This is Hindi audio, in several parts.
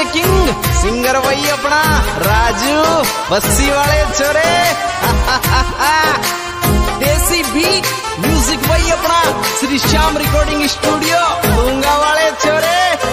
किंग सिंगर वही अपना राजू बस्सी वाले छोरे। देसी बीट म्यूजिक वही अपना श्री श्याम रिकॉर्डिंग स्टूडियो दूंगा वाले छोरे।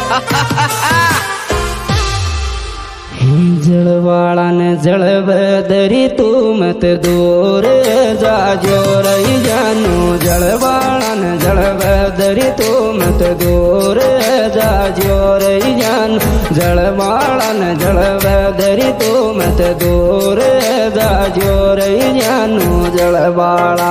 जलवाड़ा ने जलब दरी तू मत दूर जाजो रही जानू। जलवाड़ा ने जलब दरी तू मत दूर जाजो रही जानू। जलवाड़ा ने जलब दरी तू मत दूर जाजो रही जानू। जलवाड़ा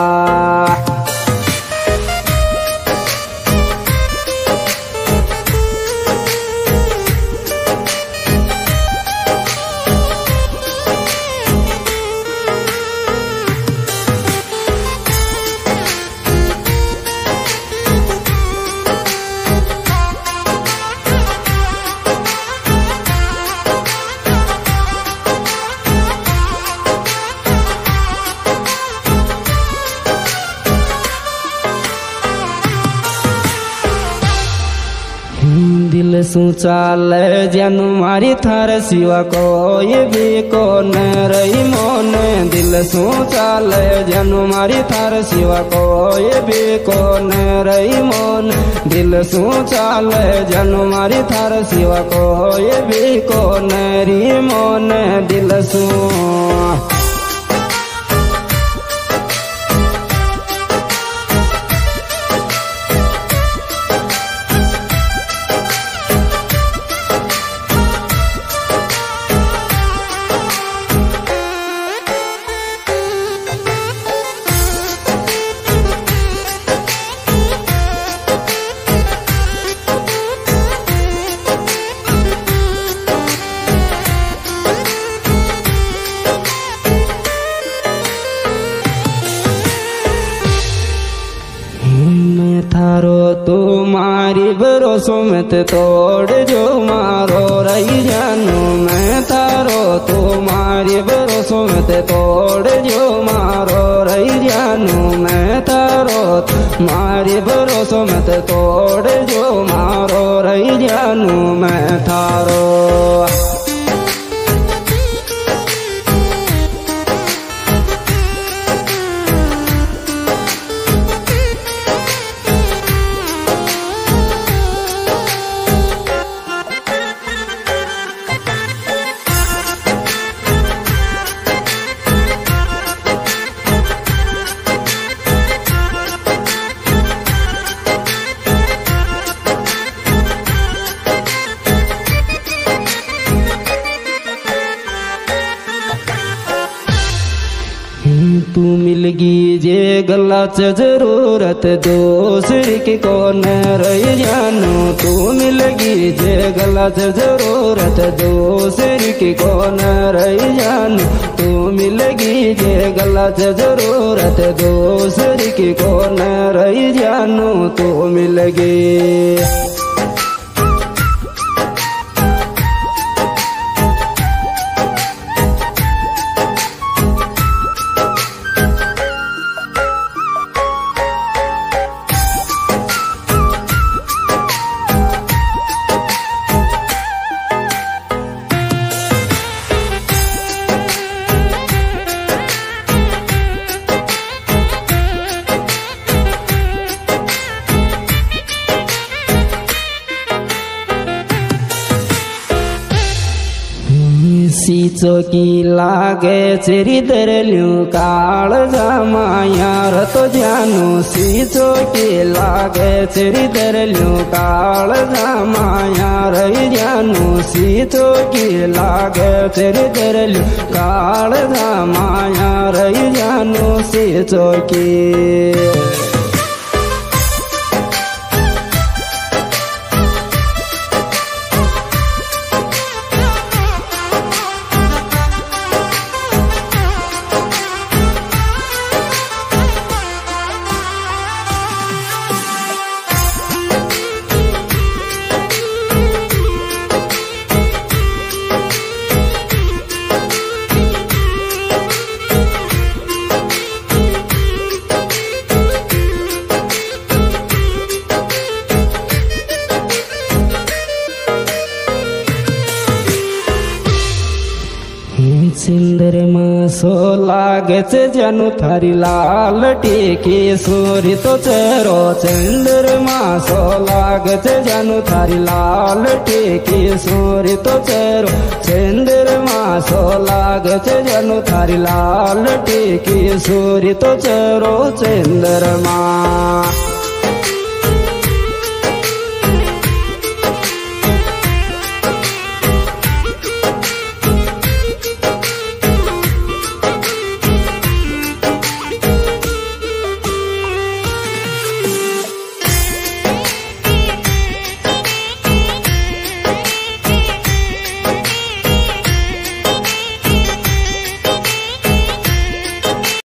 दिल सुचाल जन मारी थार सिवा कोई भी कौन रही मोन। दिल सुचाल जन मारी थार सिवा कोई भी कौन रही मोन। दिल सुचाल जन मारी थार सिवा कोई भी कौन रही मोन। दिल सु थारो तुम्हारी भरोसों में तोड़ जो मारो रही जानू। मैं थारो तुम्हारी भरोसों में तोड़ जो मारो रही जानू। मैं थारो तुम्हारी भरोसों में तोड़ जो मारो रही जानू। मैं थारो तू मिलगी जे गला च जरूरत दूसरी की कौन रही जानू। तू मिलगी जे गला च जरूरत दूसरी की कौन रही जानू। तू मिलगी जे गला च जरूरत दूसरी की कौन रही जानू। तू मिलगी सीचो की लागे चेरी दरल्यू काल जामायार तो जानू। सीचो की लागे चेरी दरल्यू काल जामायार जानू। सीचो की लागे चेरी दरल्यू काल जामायार जानू। सीचो की ચંદ્રમાં સો લાગે છે જાનું થારી લાલ ટીકી સોરી તો ચહેરો ચંદ્રમાં સો લાગે છે જાનું થારી લાલ ટીકી સોરી તો ચહેરો ચંદ્રમાં સો લાગે છે જાનું થારી લાલ ટીકી સોરી તો ચહેરો ચંદ્રમાં